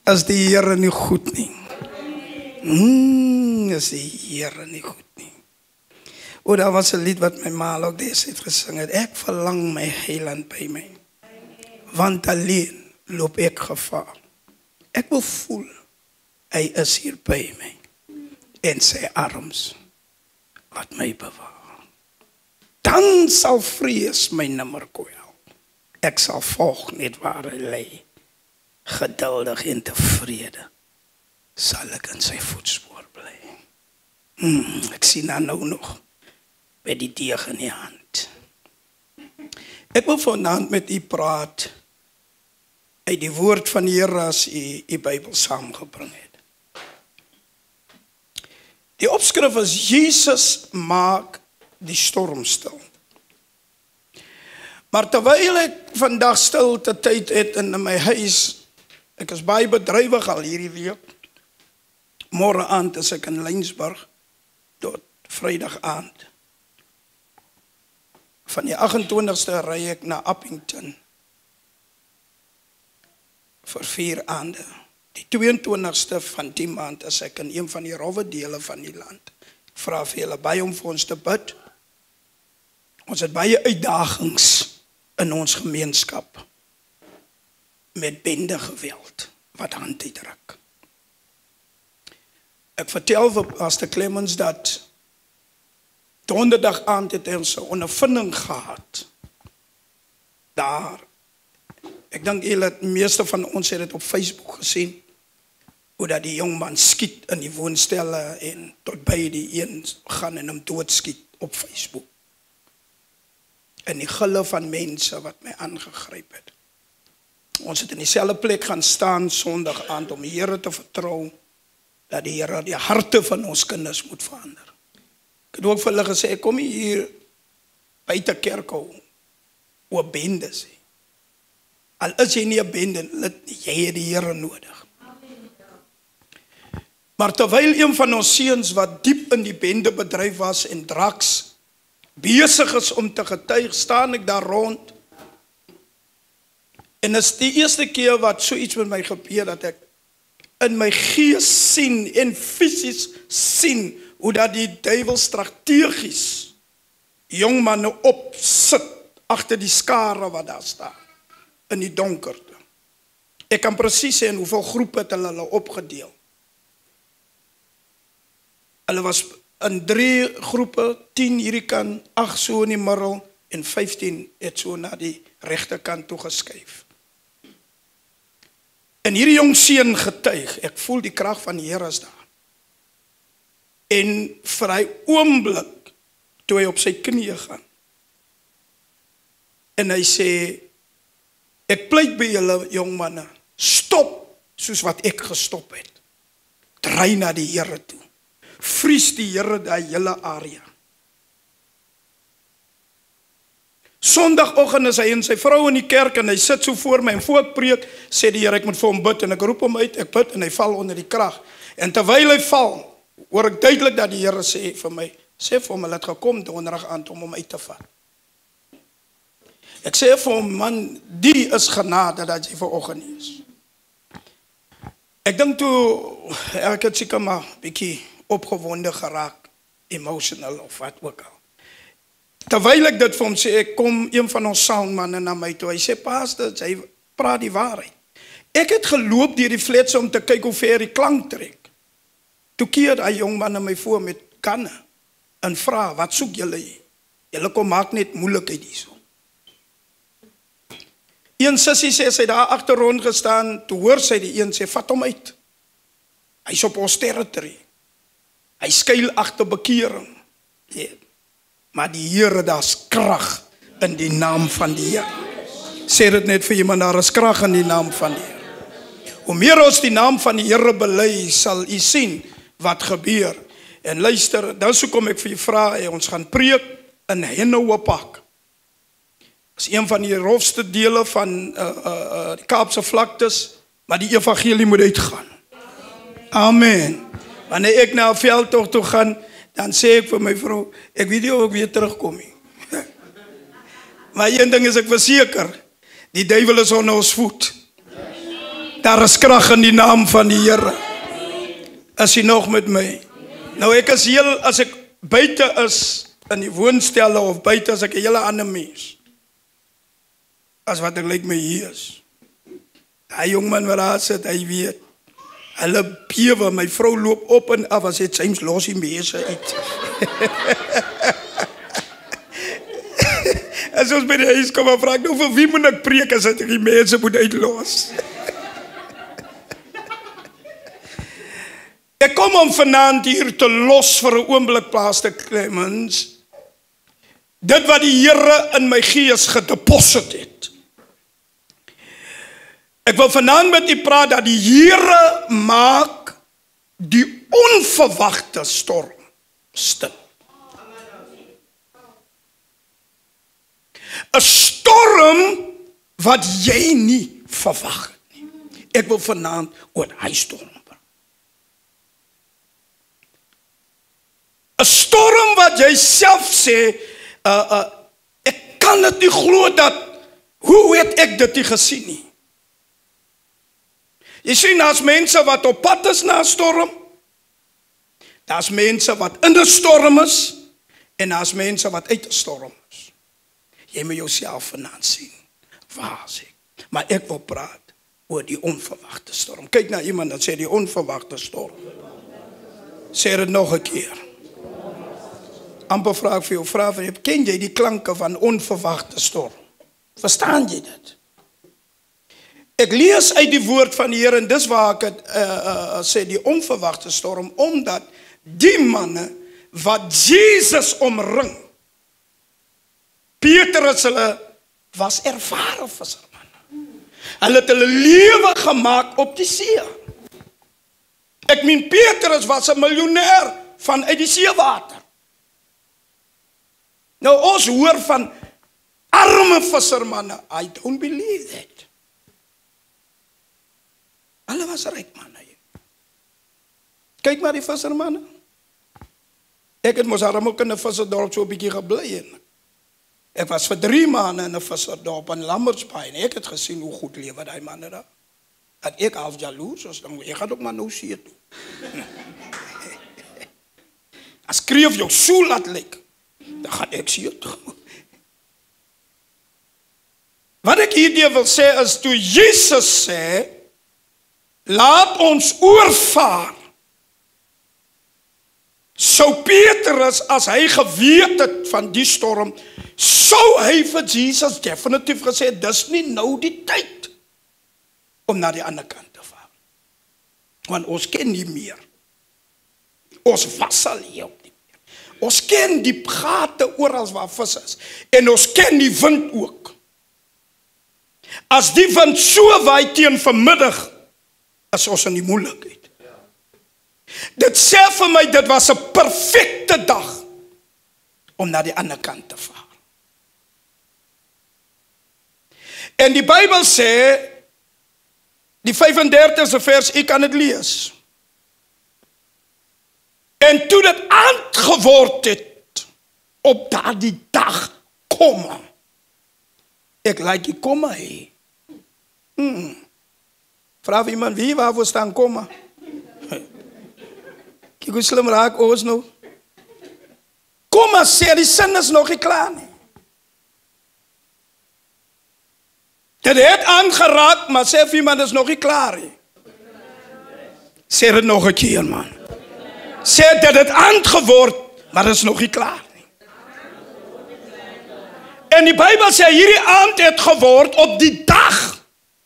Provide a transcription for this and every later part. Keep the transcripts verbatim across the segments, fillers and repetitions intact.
Is die Here nie goed nie? Mm, is die Here nie goed nie? O, daar was 'n lied wat my ma ook destyds gesing het. Ek verlang my heiland by my, want alleen loop ek gevaar. Ek wil voel, hy is hier by my, en sy arms wat my bewaar. Dan sal vrees my nimmer kwel. Ek sal volg net waar hy lê. Geduldig en tevrede sal ek in sy voetspoor bly. Hmm, ek sien haar nou nog met die deeg in die hand. Ek wil vanaand met u praat uit die woord van die Here as u die Bybel saamgebring het. Die opskrif is Jesus maak die storm stil. Maar terwyl ek vandag stilte tyd het in my huis, ek is baie bedrywig al hierdie week. Môre aand is ek in Lensburg tot Vrydag aand. Van die agt en twintigste ry ek na Appington vir vier aande. Die twee en twintigste van die maand is ek in een van die rowwe dele van die land. Ek vra vir julle baie om vir ons te bid. Ons het baie uitdagings in ons gemeenskap met bende geweld wat hand uitdruk. Ek vertel vir Pastor Clemens dat donderdag aand het ons 'n ondervinding gehad. Daar, ek dink julle meeste van ons het dit op Facebook gesien, hoe dat die jong man skiet in die woonstelle en tot by die een gaan en hom doodskiet op Facebook. En die gille van mense wat my aangegryp het. Ons het in dieselfde plek gaan staan Sondag aand om die Here te vertrou dat die Here die harte van ons kinders moet verander. Ek het ook vir hulle gesê, ek kom hier buite Kerkhou oor bende sê. Al is jy nie 'n bende lid nie, jy het die Here nodig. Maar terwyl een van ons seuns wat diep in die bendebedryf was en draks besig is om te getuig, staan ek daar rond. En is die eerste keer wat so iets met my gebeur, dat ek in my gees sien en fisies sien, hoe dat die duiwel strategies jong manne opsit, agter die skare wat daar staan, in die donkerte. Ek kan presies sê in hoeveel groepe het hulle hulle opgedeel. Hulle was in drie groepe, tien hierdie kant, agt so in die middel, en vyftien het so na die regterkant toe geskuif. En hierdie jong seun getuig, ek voel die krag van die Here is daar. En vir hy oomblik, toe hy op sy knieë gaan, en hy sê, ek pleit by julle jong manne, stop, soos wat ek gestop het. Draai na die Here toe. Vries die Here daai hele area. Sondagoggend is hy en sy vrou in die kerk en hy sit so voor my en voor ek preek, sê die Here ek moet vir hom bid en ek roep hom uit, ek bid en hy val onder die krag. En terwyl hy val, hoor ek duidelik dat die Here sê vir my, sê vir hom, hulle het gekom donderdag aand om hom uit te vat. Ek sê vir hom, man, die is genade dat jy vanoggend nie is. Ek dink toe, ek het seker maar bietjie opgewonde geraak, emotional of wat ook al. Terwyl ek dit vir hom sê, ek kom een van ons soundmanne na my toe, hy sê, pastor, hy praat die waarheid. Ek het geloop deur die fletse om te kyk hoe ver die klank trek. Toe keer hy jong man na my voor met kanne, en vra, wat soek julle hier? Julle kom maak net moeilikheid hierso. Een sussie sê, sy daar agter rond gestaan, toe hoor sy die een sê, vat hom uit. Hy is op ons territory. Hy skuil agter bekering. Ja. Maar die Here, daar's krag in die naam van die Here. Sê dit net vir iemand, daar is krag in die naam van die Here. Hoe meer ons die naam van die Here bely, sal u sien wat gebeur. En luister, dan so kom ek vir u vra, hey, ons gaan preek in Hennowapak. Dit is een van die rofste dele van uh, uh, uh, die Kaapse vlaktes, maar die evangelie moet uitgaan. Amen. Wanneer ek na 'n veldtog toe gaan, dan sê ek vir my vrou, ek weet nie of ek weer terugkom nie. Maar een ding is ek verseker, die duiwel is onder ons voet. Daar is krag in die naam van die Here. Is jy nog met my? Nou ek is heel, as ek buite is, in die woonstelle of buite, as ek 'n hele ander mens, as wat ek lyk my hier is. Hy jongman wat daar sit, hy weet, hulle bewe, my vrou loop op en af, as het James los die mense uit. As ons by die huis kom en vraag, nou vir wie moet ek preek, as ek die mense moet uitlos? Ek kom om vanaand hier te los vir 'n oomblik, Pastor Clemens, dit wat die Here in my gees gedeposit het. Ek wil vanaand met u praat dat die Here maak die onverwagte storm stil. 'n Storm wat jy nie verwag het nie. Ek wil vanaand oor hy storm. 'n Storm wat jy self sê, uh, uh, ek kan dit nie glo dat, hoe het ek dit nie gesien nie? Jy sien, daar's mense wat op pad is na 'n storm, daar's mense wat in 'n storm is, en daar's mense wat uit 'n storm is. Jy moet jouself vanaand sien, waar is ek? Maar ek wil praat oor die onverwagte storm. Kyk na iemand dat sê die onverwagte storm. Sê dit nog 'n keer. Amper vraag vir jou, vraag vir jou, ken jy die klanke van onverwagte storm? Verstaan jy dit? Ek lees uit die woord van die Here, en dis waar ek het uh, uh, sê, die onverwagte storm, omdat die manne wat Jesus omring, Petrus, hulle was ervare vissermanne. Hulle het hulle lewe gemaak op die see. Ek meen, Petrus was 'n miljonair vanuit die seewater. Nou ons hoor van arme vissermanne. I don't believe that. Hulle was ryk manne. Kyk maar die vissermanne. Ek het mos arm ook in 'n visserdorp so 'n bietjie gebly en ek was vir drie maande in 'n visserdorp in Lambertsbaai en ek het gesien hoe goed lewe daai manne daar. Dat ek half jaloers was, dan ek gaan ook maar nou see toe. As skreef jou so laat lyk, dan gaan ek see toe. Wat ek hierdie wil sê is, toe Jesus sê, laat ons oorvaar, sou Petrus, as hy geweet het van die storm, sou hy vir Jesus definitief gesê, dis nie nou die tyd om na die ander kant te vaar. Want ons ken nie meer. Ons was al hier op die meer. Ons ken die gate oral waar vis is. En ons ken die wind ook. As die wind so waai teen vanmiddag, is ons in die moeilikheid. Dit sê vir my, dit was 'n perfekte dag om na die ander kant te vaar. En die Bybel sê, die vyf-en-dertigste vers, ek kan dit lees. En toe dit aand geword het, op daardie dag, komma. Ek like die komma hê. Hmm. Vraag iemand, wie waarvoor staan komma? Kijk hoe slim raak ons nou. Komma sê, die sin is nog nie klaar nie. Dit het aangeraak, maar sê vir iemand is nog nie klaar nie. Sê dit nog 'n keer, man. Sê dat het aand geword, maar dit is nog nie klaar nie. En die Bybel sê, hierdie aand het geword op die dag.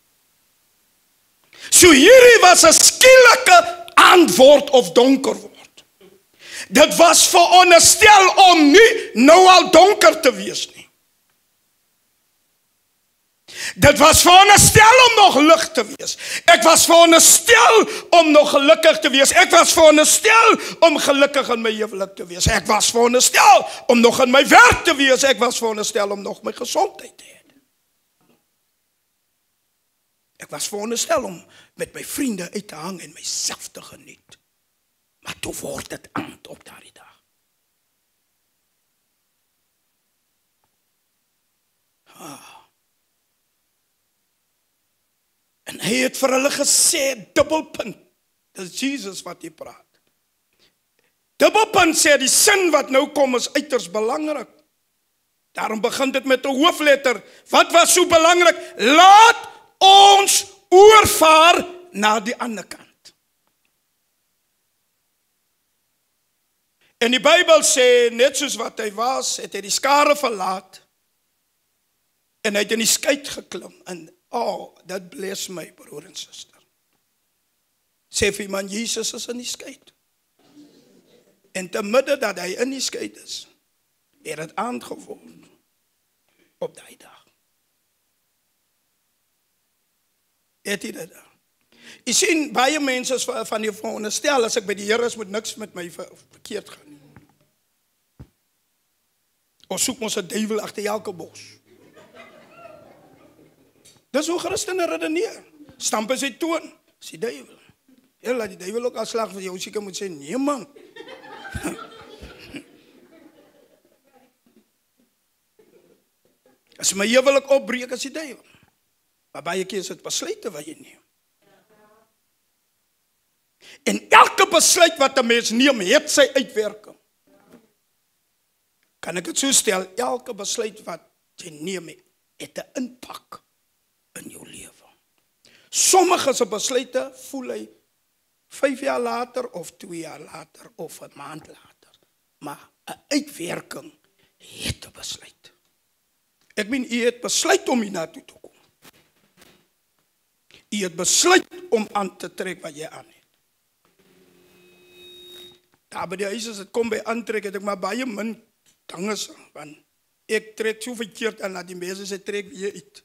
So hierdie was 'n skielike antwoord of donker word. Dit was veronderstel om nie nou al donker te wees nie. Dit was veronderstel om nog lig te wees. Ek was veronderstel om nog gelukkig te wees. Ek was veronderstel om gelukkig in my huwelik te wees. Ek was veronderstel om nog in my werk te wees. Ek was veronderstel om nog my gesondheid te hê. Ek was veronderstel om met my vriende uit te hang en myself te geniet. Maar toe word dit aand op daardie dag. Ah. En hy Hy het vir hulle gesê, dubbelpunt. Dis Jesus wat hier praat. Dubbelpunt sê, die sin wat nou kom is uiters belangrik. Daarom begin dit met 'n hoofletter. Wat was so belangrik? Laat ons oorvaar na die ander kant. En die Bybel sê, net soos wat hy was, het hy die skare verlaat, en hy het in die skei geklim, en oh, dat bless my, broer en suster. Sê vir man, Jesus is in die skei. En te midde dat hy in die skei is, het het aangeword op die dag. Het hy dit daar? Jy sien, baie mense is van die veronderstel, as ek by die Here is, moet niks met my verkeerd gaan nie. Ons soek ons 'n duiwel agter elke bos. Dis hoe Christene redeneer. Stamp is hy toon, is die duiwel. Ja, laat die duiwel ook afslag vir jou, seker moet sê, nee man. As my huwelik opbreek, as die duiwel. Maar baie keer is dit besluite wat jy neem. En elke besluit wat 'n mens neem, het sy uitwerking. Kan ek dit so stel, elke besluit wat jy neem, het 'n impak in jou lewe. Sommige se besluite voel hy vyf jaar later, of twee jaar later, of 'n maand later. Maar 'n uitwerking het 'n besluit. Ek meen, u het besluit om hier naartoe te kom. U het besluit om aan te trek wat jy aan het. Ja, by die huis as het kom by aantrek, het ek maar baie min dinge sê, want ek trek so verkeerd aan, dat die mense sê, trek weer uit.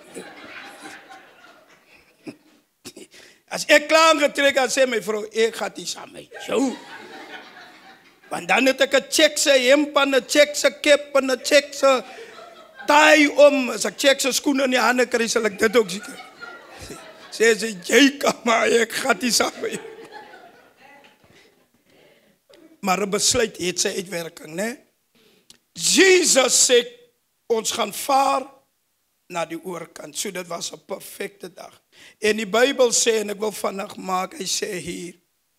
As ek klaar aangetrek, dan sê my vrou, ek gaat die saam met jou. Want dan het ek een checkse hemp en een checkse kep en een checkse taai om. As ek checkse skoene in die handen kry, sal ek dit ook zeker. Sê sy, jy kan maar, ek gaat die saam met jou. Maar 'n besluit het sy uitwerking, né? Jesus sê, ons gaan vaar na die oorkant. So dit was 'n perfekte dag. En die Bybel sê, en ek wil vandag maak, hy sê hier,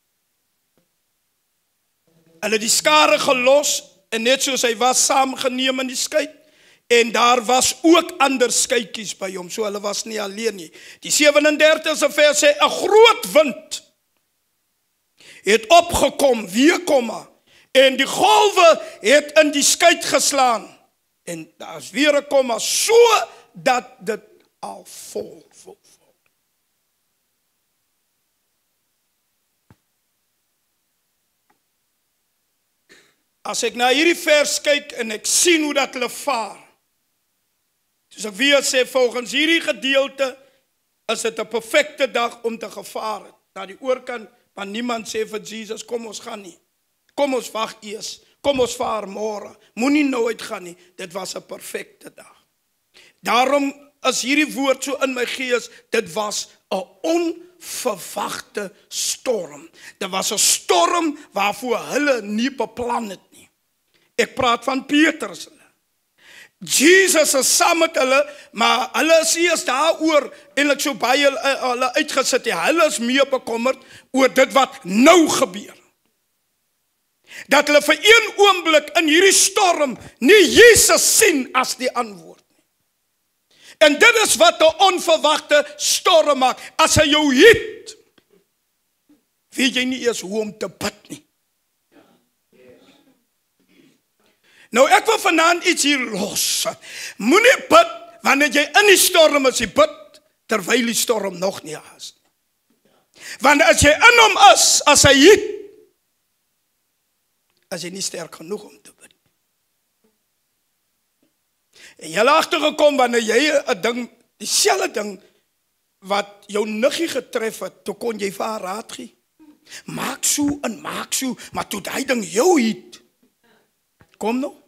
hulle die skare gelos, en net soos hy was, saamgeneem in die skei, en daar was ook ander skeitjies by hom, so hulle was nie alleen nie. Die vyf en dertigste vers sê, 'n groot wind het opgekom, weer komma, en die golwe het in die skei geslaan, en daar is weer 'n komma, so dat dit al vol, vol, vol. As ek na hierdie vers kyk, en ek sien hoe dat hulle vaar, soos ek weer sê, volgens hierdie gedeelte, is dit 'n perfekte dag om te gevaar het, na die oorkant, want niemand sê vir Jesus, kom ons gaan nie, kom ons wag eers, kom ons vaar môre, moenie nou uitgaan nie, dit was 'n perfekte dag. Daarom is hierdie woord so in my gees, dit was 'n onverwagte storm. Dit was 'n storm waarvoor hulle nie beplan het nie. Ek praat van Petrus hulle. Jesus is saam met hulle, maar hulle is eers daaroor eintlik so baie hulle uitgesit. Hulle is meer bekommerd oor dit wat nou gebeur. Dat hulle vir een oomblik in hierdie storm nie Jesus sien as die antwoord nie. En dit is wat 'n onverwagte storm maak. As hy jou hit, weet jy nie eers hoe om te bid nie. Nou ek wil vanaand iets hier los. Moenie bid wanneer jy in die storm is, jy bid terwyl die storm nog nie is. Want as jy in hom is, as hy hit, as jy nie sterk genoeg om te bid. En jy agtergekom wanneer jy 'n ding, dieselfde ding wat jou niggie getref het, toe kon jy vir haar raad gee. Maak so en maak so, maar toe daai ding jou hit, kom nou.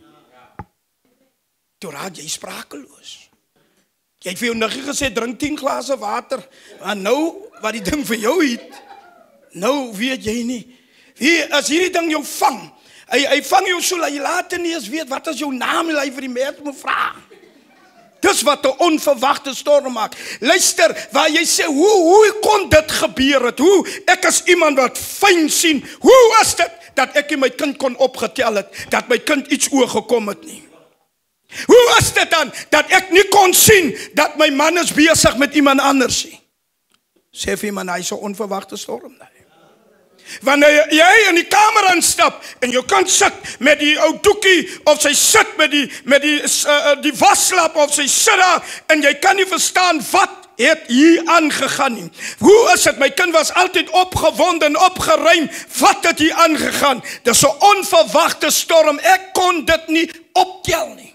Toe raak jy sprakeloos. Jy het vir jou niggie gesê, drink tien glase water, en nou, wat die ding vir jou hit, nou weet jy nie. Wie, as hierdie ding jou vang, hy, hy vang jou so, dat jy later nie eens weet, wat is jou naam, hy vir die mens moet vraag. Dis wat 'n onverwagte storm maak. Luister, waar jy sê, hoe, hoe kon dit gebeur het? Hoe, ek is iemand wat fyn sien. Hoe is dit dat ek my kind kon opgetel het, dat my kind iets oorgekom het nie? Hoe is dit dan, dat ek nie kon sien, dat my man is besig met iemand anders nie? Sê vir iemand, hy is 'n onverwagte storm. Wanneer jy in die kamer instap, en jou kind sit met die ou doekie, of sy sit met die, met die, uh, die waslap, of sy sit daar, en jy kan nie verstaan, wat het hier aangegaan nie. Hoe is het, my kind was altyd opgewonde en opgeruim, wat het hier aangegaan? Dis 'n onverwagte storm, ek kon dit nie optel nie.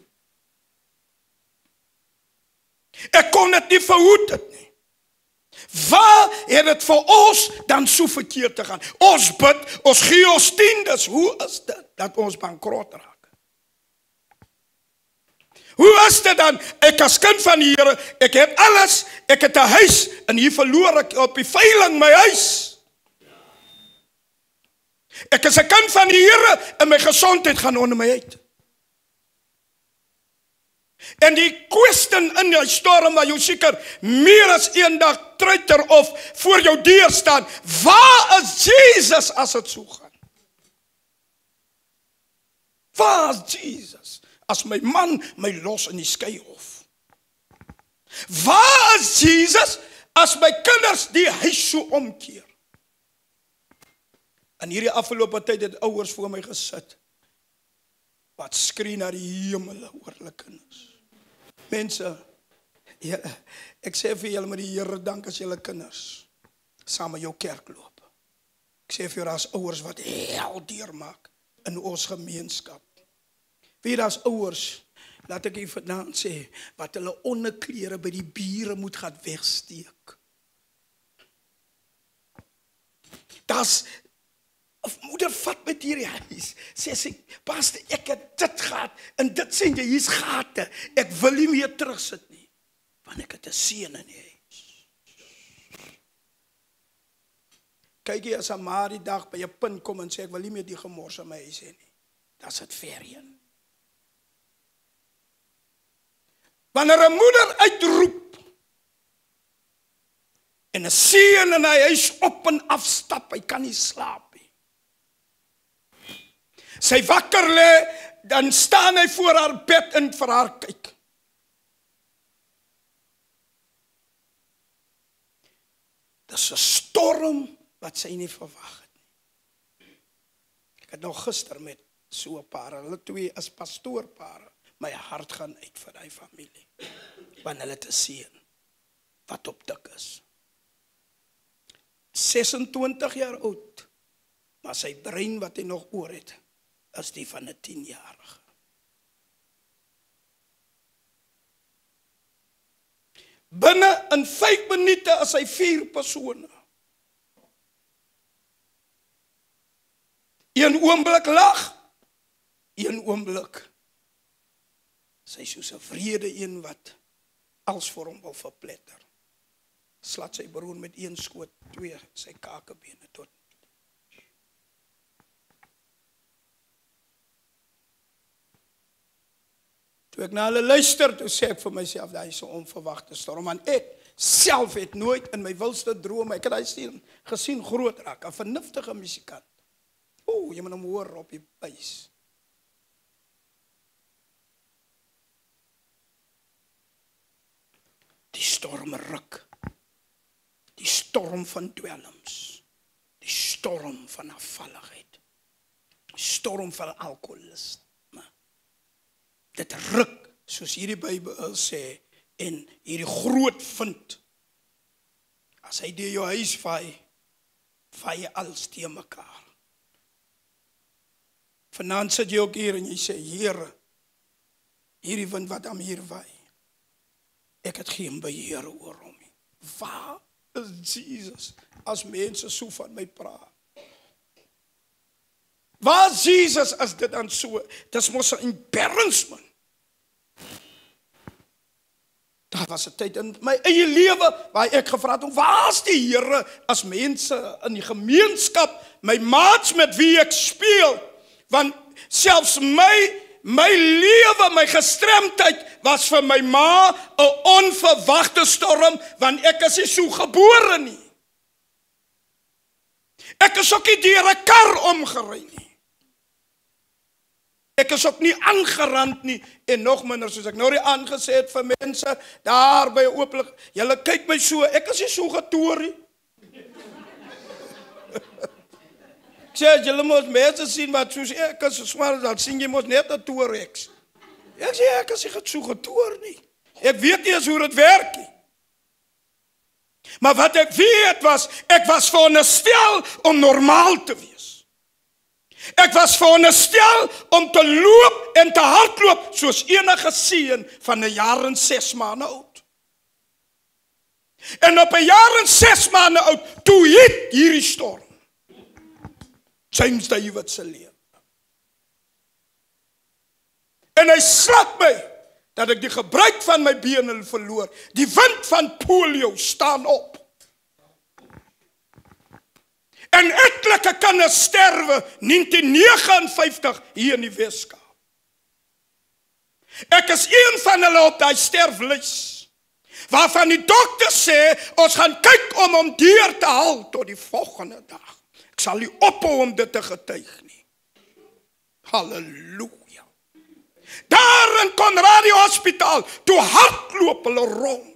Ek kon dit nie verhoed het nie. Waar het het vir ons dan so verkeerd te gaan? Ons bid, ons gee ons tiendes. Hoe is dit dat ons bankrot raak? Hoe is dit dan? Ek as kind van die Here, ek het alles, ek het 'n huis, en hier verloor ek op die veiling my huis. Ek is 'n kind van die Here, en my gesondheid gaan onder my uit. En die kwestie in die storm waar jou seker meer as een dag truiter of voor jou deur staan, waar is Jesus as het so gaan? Waar is Jesus as my man my los in die skeihof? Waar is Jesus as my kinders die huis so omkeer? En hierdie afgelope tyd het ouers voor my gesit, wat skree na die hemel oor hulle kinders. Mense, ja, ek sê vir julle met die Here dank as julle kinders saam met jou kerk loop. Ek sê vir julle as ouers wat hel deurmaak in ons gemeenskap. Wie daar's ouers, laat ek hier vandaan sê, wat hulle onderklere by die bure moet gaan wegsteek. Das moeder vat met hierdie huis, sê sy, pastor, ek het dit gehad, en dit sê jy, hier's gate, ek wil nie meer terugsit nie, want ek het 'n seun in die huis. Kyk jy as 'n ma die dag by 'n punt kom en sê, ek wil nie meer die gemors in my huis hê nie, dan is dit verheen. Wanneer 'n moeder uitroep, en 'n seun in hy huis op en af stap, hy kan nie slaap. Sy wakker lê, dan staan hy voor haar bed en vir haar kyk. Dis 'n storm wat sy nie verwag het nie. Ek het nog gister met so 'n paar, hulle twee as pastoorpare, my hart gaan uit vir die familie, want hulle te sien wat op dik is. ses en twintig jaar oud, maar sy brein wat hy nog oor het, is die van 'n tienjarige. Binne in vyf minute is hy vier persone. Een oomblik lag, een oomblik sy soos 'n vrede een wat als vir hom wil verpletter. Slat sy broer met een skoot, twee sy kakebene tot. Toe ek na hulle luister, toe sê ek vir myself, daar is 'n onverwagte storm, want ek self het nooit in my wildste drome, ek het hy sien, gesien groot raak, 'n vernuftige musikant. O, jy moet hom hoor op die buis. Die storm ruk, die storm van dwelms, die storm van afvalligheid, die storm van alkoholisme. Dit ruk, soos hierdie Bybel sê, en hierdie groot vind. As hy deur jou huis vaai, vaai jy alles teen mekaar. Vanaand sit jy ook hier en jy sê, Here, hierdie wind wat aan hier waai, ek het geen beheer oor hom nie. Waar is Jesus as mense so van my praat? Waar is Jesus as dit dan so? Dis mos 'n embarrassment. Daar was 'n tyd in my eie lewe waar ek gevra het, waar is die Here as mense in die gemeenskap, my maats met wie ek speel, want selfs my My lewe, my gestremdheid was vir my ma 'n onverwagte storm, want ek is nie so gebore nie. Ek is ook nie deur 'n kar omgery nie. Ek is ook nie aangerand nie, en nog minder, soos ek nou die aangesê het vir mense, daar by ooplik, julle kyk my so, ek is nie so getoer nie. Ek sê, julle moet mense sien wat soos ek is, swaar, dan sien jy moet net 'n toer ek. Ek sê, ek is nie so getoer nie. Ek weet nie eens hoe dit werk nie. Maar wat ek weet was, ek was veronderstel om normaal te wees. Ek was veronderstel om te loop en te hardloop soos enige seun van 'n jaar en ses maande oud. En op 'n jaar en ses maande oud, toe het hierdie storm James David se lewe. En hy slag my dat ek die gebruik van my bene verloor. Die wind van polio staan op. En etlike kinders sterwe negtien negenenvyftig hier in die Weskaap. Ek is een van hulle op die sterflys, waarvan die dokter sê, ons gaan kyk om hom deur te haal tot die volgende dag. Ek sal nie ophou om dit te getuig nie. Halleluja. Daar in Conradie Hospitaal, toe hardloop hulle rond.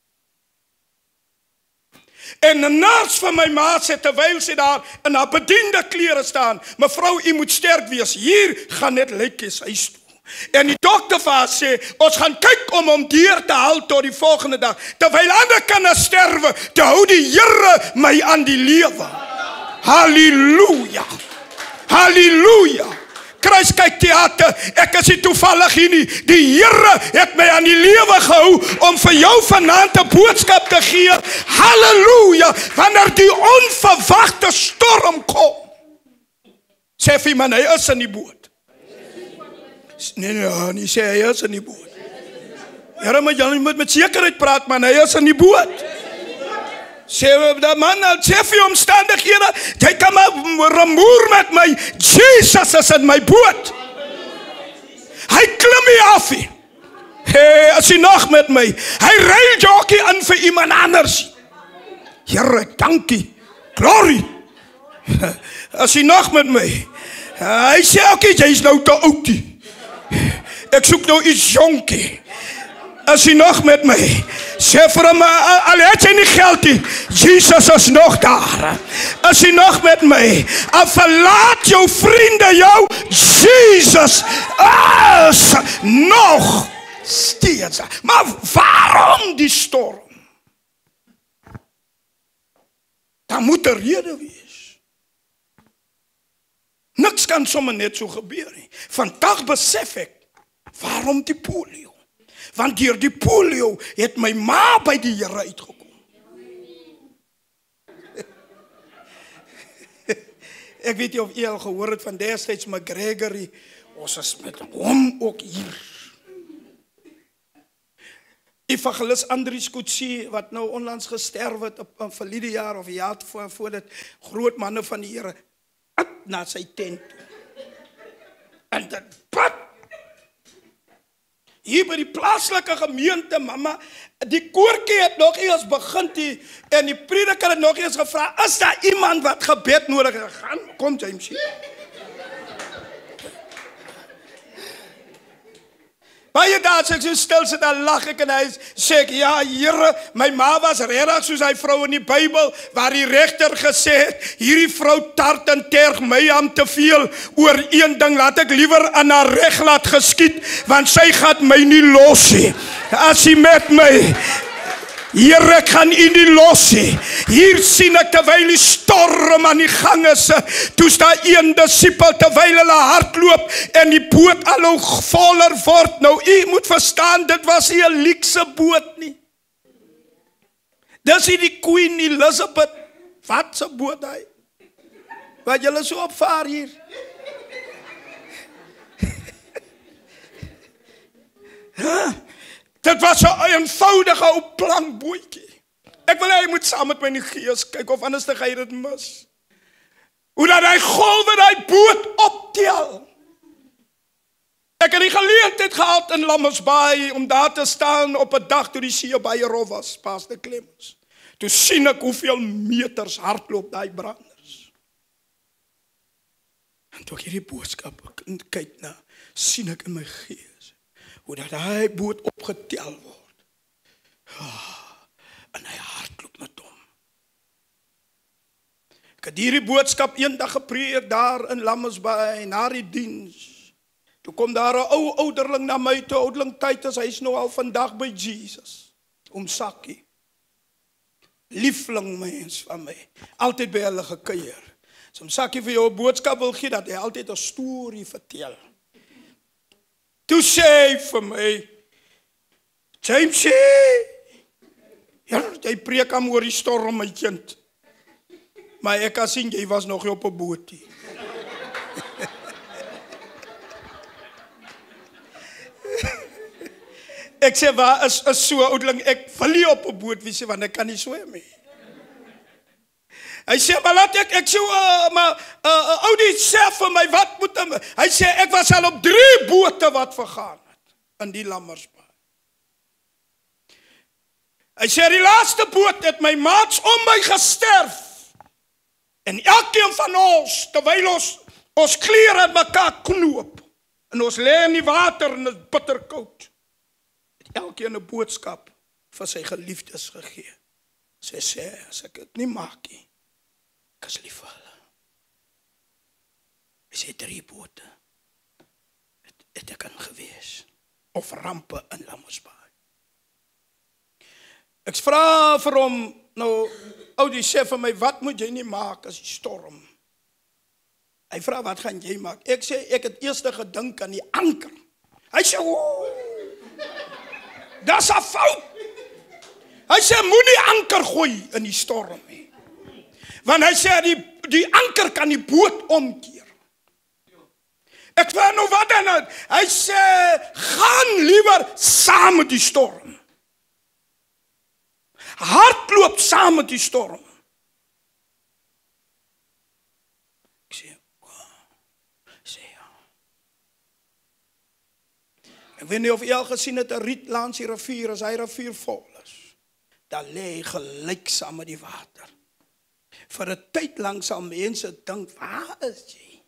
En 'n nurse van my ma sê, terwyl sy daar in haar bediende klere staan, mevrou, u moet sterk wees, hier gaan net lykies huis toe. En die dokter vir haar sê, ons gaan kyk om hom deur te haal tot die volgende dag. Terwyl ander kinders sterwe, te hou die Here my aan die lewe. Halleluja. Halleluja. Kruiskyk teater, ek is nie toevallig hier nie. Die Here het my aan die lewe gehou om vir jou vanaand 'n boodskap te gee. Halleluja, wanneer die onverwagte storm kom. Sê vir man, hy is in die boot. Nee, nee, nie sê hy is in die boot. Here, maar jy moet met sekerheid praat, man, hy is in die boot. Sê dat man, sê vir omstandighede, jy kan maar remoer met my, Jesus is in my boot. Hy klim nie af nie. Hey, as hy nog met my, hy ry jockey in vir iemand anders. Here, dankie, glory. As hy nog met my, hy sê ook, jy is nou te oud nie. Ek soek nou iets jonkie. As hy nog met my, sê vir hom, al het jy nie geld nie, Jesus is nog daar. As hy nog met my, al verlaat jou vriende jou, Jesus is nog steeds. Maar waarom die storm? Daar moet 'n rede wees. Niks kan sommer net so gebeur nie. Vandag besef ek, waarom die polio? Want deur die polio het my ma by die Here uitgekom. Ek weet nie of jy al gehoor het van destyds McGregory, ons is met hom ook hier. Evangelis Andries Kutsie, wat nou onlangs gesterf het op een verlede jaar of een jaar voor, voor dit, groot manne van die Here, na sy tent. En dit pad. Hier by die plaaslike gemeente, mama, die koortjie het nog eens begin die, en die prediker het nog eens gevra, is daar iemand wat gebed nodig het? Gaan, kom James hier. Baie daar sê ek so stil sit, dan lach ek en hy sê ek, ja Here, my ma was regtig soos hy vrou in die Bybel, waar die regter gesê het, hierdie vrou tart en terg my aan te veel, oor een ding, laat ek liewer aan haar reg laat geskied, want sy gaat my nie los nie, as hy met my, Here, ek gaan u nie los nie. Hier sien ek terwyl die storm aan die gang is, toe staan een disipel terwyl hulle hardloop en die boot al hoe voller word. Nou, u moet verstaan, dit was nie 'n luukse boot nie. Dis nie die Queen Elizabeth, wat se boot hy? Wat julle so opvaar hier? Huh? Dit was 'n eenvoudige ou plankbootjie. Ek wil hy moet saam met my in die gees kyk of anders te gaan dit mis. Hoe dat hy golwe daai boot optel. Ek het die geleentheid gehad in Lammersbaai om daar te staan op 'n dag toe die see baie rof was, Pastor Clemens. Toe sien ek hoeveel meters hardloop daai branders. En toe ek hierdie boodskap kyk na, sien ek in my gees hoe dat daai boot opgetel word. Oh, en hy hardloop met hom. Ek het hierdie boodskap eendag gepreek daar in Lammersbaai na die diens. Toe kom daar 'n ou ouderling na my toe, ouderling Titus, hy is nou al vandag by Jesus. Oom Sakkie. Liefling mens van my. Altyd by hulle gekuier. So oom Sakkie vir jou 'n boodskap wil gee dat hy altyd 'n storie vertel. Toe sê hy vir my, Jamesie, ja, jy preek aan oor die storm, my kind. Maar ek kan sien, jy was nog op 'n bootie. Ek sê, waar is, is so oudeling, ek wil nie op 'n boot wees, want ek kan nie swem nie. Hy sê, maar laat ek, ek sê, uh, maar uh, uh, oudie sê vir my, wat moet hem, hy sê, ek was al op drie bote wat vergaan het, in die Lammersbaai. Hy sê, die laaste boot het my maats om my gesterf, en elkeen van ons, terwyl ons, ons klere aan mekaar knoop, en ons lê in die water, en het bitterkoud, elkeen 'n boodskap vir sy geliefdes gegee. Sy sê, as ek dit nie maak nie, ek is lief vir hulle. Hy sê, drie bote het, het ek in gewees, of rampe in Lammersbaai. Ek vra vir hom, nou, oudie sê vir my, wat moet jy nie maak as die storm? Hy vra, wat gaan jy maak? Ek sê, ek het eers gedink aan die anker. Hy sê, ooo, dis 'n fout. Hy sê, moenie anker gooi in die storm nie. Want hy sê, die, die anker kan die boot omkeer. Ek vraag nou wat dan? Hy sê, gaan liewer saam met die storm. Hardloop saam met die storm. Ek sê, wow. Sê ja. Ek weet nie of jy al gesien het, 'n riet langs die rivier, as hy rivier vol is, dan lê hy gelyksaam met die water. Vir 'n tyd lank sal mense dink, waar is jy?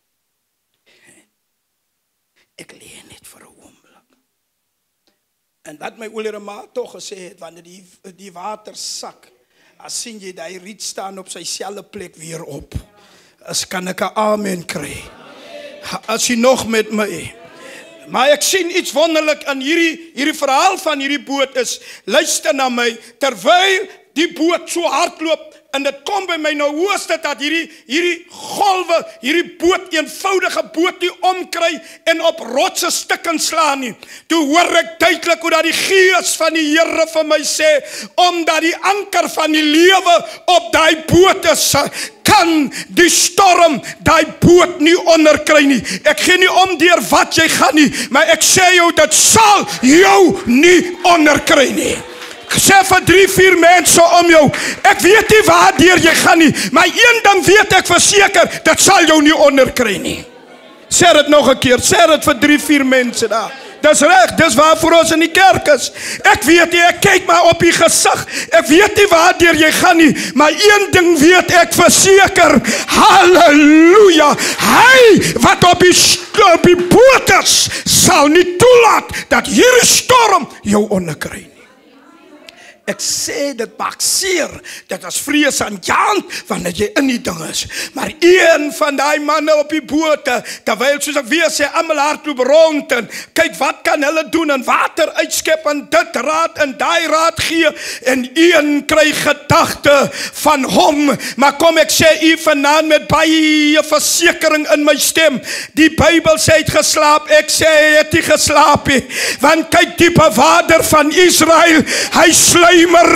Ek lê net vir 'n oomblik. En wat my ouer ma tog gesê het, wanneer die, die water sak, as sien jy die riet staan op sy selfde plek weer op. As kan ek 'n amen kry. As jy nog met my. Maar ek sien iets wonderlik in hierdie, hierdie verhaal van hierdie boot is, luister na my, terwyl die boot so hardloop, en dit kom by my nou hoogste dat hierdie, hierdie golwe, hierdie boot, eenvoudige boot nie omkry en op rotse stukken slaan nie. Toe hoor ek duidelik hoe dat die gees van die Here vir my sê, omdat die anker van die lewe op daai boot is, kan die storm daai boot nie onderkry nie. Ek gee nie om deur wat jy gaan nie, maar ek sê jou, dit sal jou nie onderkry nie. Ek sê vir drie, vier mense om jou, ek weet nie waar deur jy gaan nie, maar een ding weet ek verseker, dit sal jou nie onderkry nie. Sê dit nog 'n keer, sê dit vir drie, vier mense daar. Dis reg, dis waarvoor ons in die kerk is. Ek weet nie, ek kyk maar op die gesig, ek weet nie waar deur jy gaan nie, maar een ding weet ek verseker, halleluja, hy wat op die, op die boot is, sal nie toelaat dat hierdie storm jou onderkry nie. Ek sê, dit maak seer, dit is vreesaanjaend, wanneer jy in die ding is. Maar een van die manne op die bote, terwyl soos ek weer sê, almal hardloop rond en kyk wat kan hulle doen, en water uitskep, en dit raad, en die raad gee, en een kry gedagte van hom. Maar kom ek sê u vanaand met baie versekering in my stem, die Bybel sê het geslaap, ek sê hy het nie geslaap nie, want kyk die bewaarder van Israel, hy sluit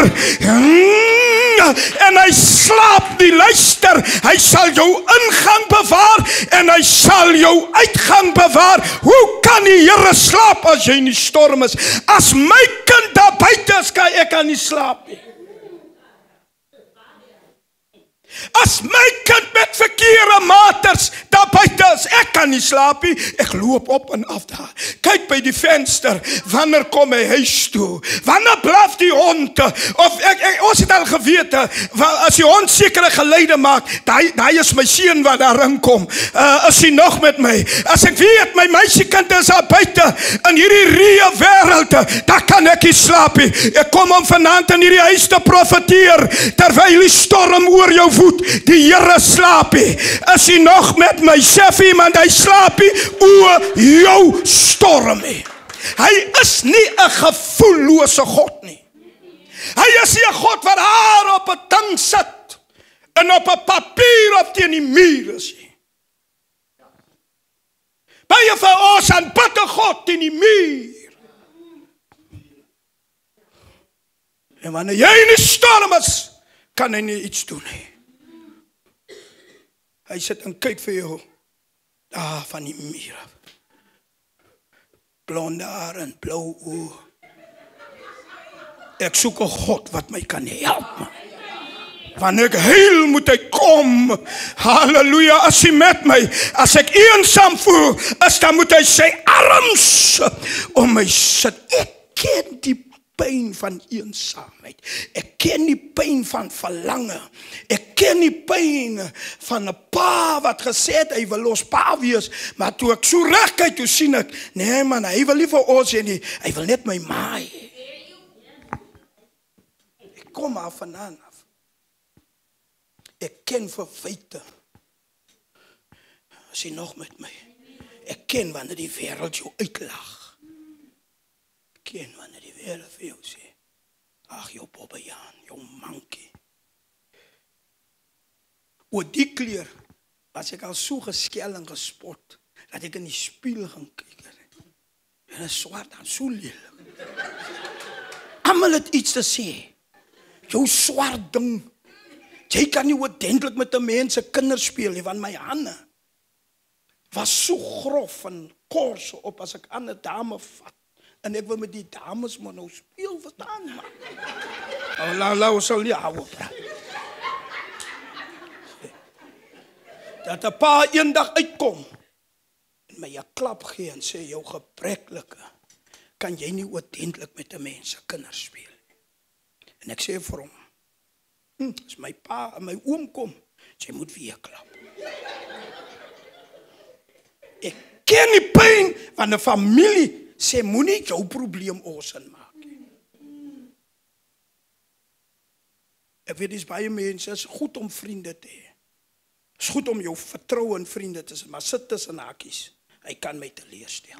en hy slaap nie, luister, hy sal jou ingang bewaar en hy sal jou uitgang bewaar. Hoe kan die Here slaap as jy nie storm is? As my kind daar buite is, kan ek kan nie slaap nie. As my kind met verkeerde maters daar buite is, ek kan kan nie slaap nie. Ek loop op en af daar. Kyk by die venster. Wanneer kom hy huis toe? Wanneer blaf die hond? Of ek, ek ons het al geweet, as die hond sekere geluide maak, daai daai is my seun wat daar inkom. Uh, is hy nog met my? As ek weet my meisiekind is daar buite in hierdie reë wêreld, dan kan ek nie slaap nie. Ek kom om vanaand in hierdie huis te profeteer terwyl die storm oor jou woed. Die Here slaap nie. Is hy nog met my? Sê vir iemand hy slaap nie oor jou storm nie. Hy is nie 'n gevoellose God nie. Hy is nie 'n God wat haar op 'n ding sit en op 'n papier of teen die muur is nie. Baie van ons aanbid 'n God teen die muur. En wanneer jy in die storm is, kan hy nie iets doen nie. Hy sit en kyk vir jou daar van die muur af. Blonde haar en blou oë. Ek soek 'n God wat my kan help, man. Wanneer ek huil, moet hy kom. Halleluja, as hy met my, as ek eensaam voel, is dan moet hy sy arms om my sit. Ek ken die pyn van eensaamheid. Ek ken die pyn van verlange. Ek ken die pyn van 'n pa wat gesê het hy wil ons pa wees, maar toe ek so reg kyk, toe sien ek, nee man, hy wil nie vir ons hê nie, hy wil net my ma hê. Ek kom af vandaan af. Ek ken verwyte. Is hy nog met my? Ek ken wanneer die wêreld jou uitlag. Ek ken wanneer die wêreld vir jou sê, ag jou bobbejaan, jou mankie. Oor die kleur was ek al so geskel en gespot, dat ek in die spieël gaan kyk. En is swart en so lelik. Almal het iets te sê. Jou swart ding. Jy kan nie oordentlik met 'n mens se kinders speel nie, want my hande was so grof en kors op as ek aan 'n dame vat. En ek wil met die dames maar nou speel, verstaan man. Oh, la la, ons sal nie hou op. Dat 'n pa eendag uitkom en my 'n klap gee en sê, jou gebreklike, kan jy nie oordentlik met 'n mens se kinders speel. En ek sê vir hom, hm, as my pa en my oom kom, jy moet weer klap. Ek ken die pyn van 'n familie, sê moenie jou probleem oorsin maak. Ek weet dis baie mense, is goed om vriende te hê. Is goed om jou vertroue in vriende te hê, maar sit tussen hakies. Hy kan my teleurstel.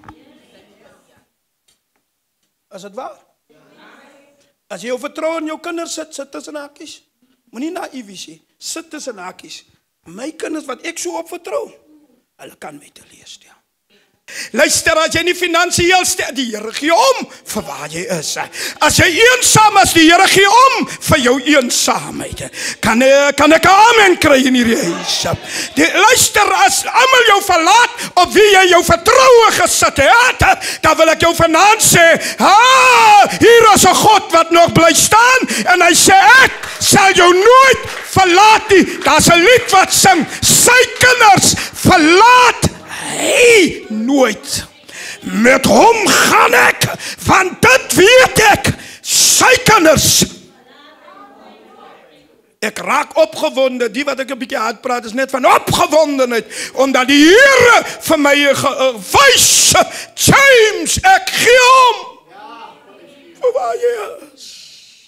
Is dit waar? As jy jou vertroue in jou kinders sit, sit tussen hakies. Moenie naïef wees nie. Sit tussen hakies. My kinders wat ek so op vertrou, hulle kan my teleurstel. Luister, as jy nie finansiëel stel, die Here gee om vir waar jy is. As jy eensaam is, die Here gee om vir jou eensaamheid. Kan, kan ek 'n amen kry in hierdie huis? Die, luister, as almal jou verlaat op wie jy jou vertroue gesit het, dan wil ek jou vanaand sê, ha, hier is 'n God wat nog bly staan, en hy sê, ek sal jou nooit verlaat nie. Daar's 'n lied wat sing, sy kinders verlaat hy nooit. Met hom gaan ek, want dit weet ek, sy kinders. Ek raak opgewonde, die wat ek 'n bietjie hard praat is net van opgewondenheid, omdat die Here vir my wys, James, ek gee hom vir waar jy is.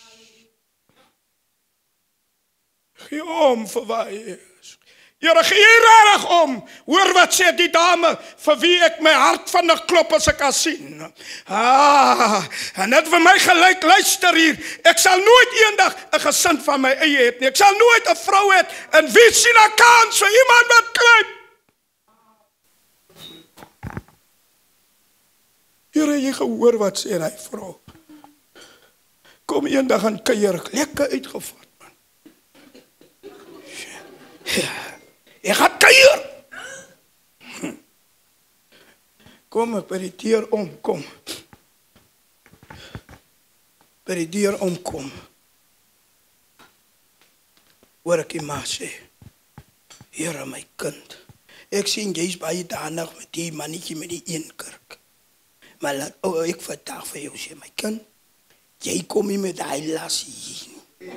Gee hom vir waar jy is. Here, gee jy regtig om. Hoor wat sê die dame, vir wie ek my hart van 'n klop as ek kan sien. Ah, en dit vir my gelyk, luister hier, ek sal nooit eendag 'n gesin van my eie hê nie. Ek sal nooit 'n vrou hê, en wie sien 'n kans vir iemand wat kruip? Here, jy gehoor wat sê hy vrou. Kom eendag aan kuier, lekker uitgevat, man. Ja. Ek gaan kuier. Hm. Kom ek by die deur omkom. By die deur omkom. Hoor ek die ma sê, Here my kind, Ek sien jy's baie danig met die mannetjie met die een kurk. Maar laat, oh, ek vertel vir jou, sê my kind, jy kom nie met daai las hier.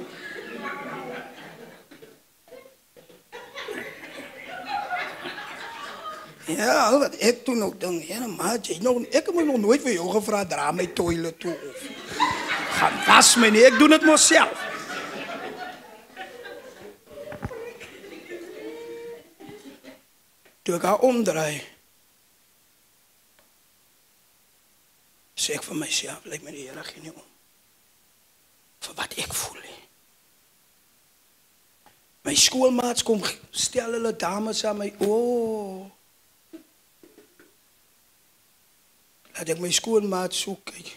Ja, wat ek toen ook denk, ja, maar jy nog, ek heb me nog nooit vir jou gevra, dra my toilet toe of gaan was my nie, ek doen het myself. Toe ek haar omdraai, sê ek vir myself, lyk my die Here gee nie om. Vir wat ek voel. He. My skoolmaats kom, stel hulle dames aan my, oh. Laat ek my skoolmaat soek, kyk.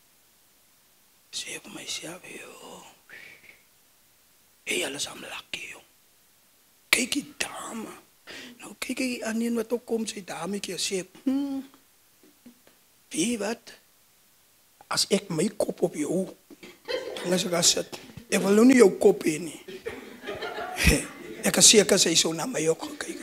Sê ek vir myself, joh. Hey, alles am lucky, joh. Kyk die dame. Nou kyk ek aan een wat ook kom, sy damekie, sê, hmm, wie wat? As ek my kop op jou, dan is ek as sit, ek wil nou nie jou kop heen nie. Ek is seker sy so na my ook gekyk.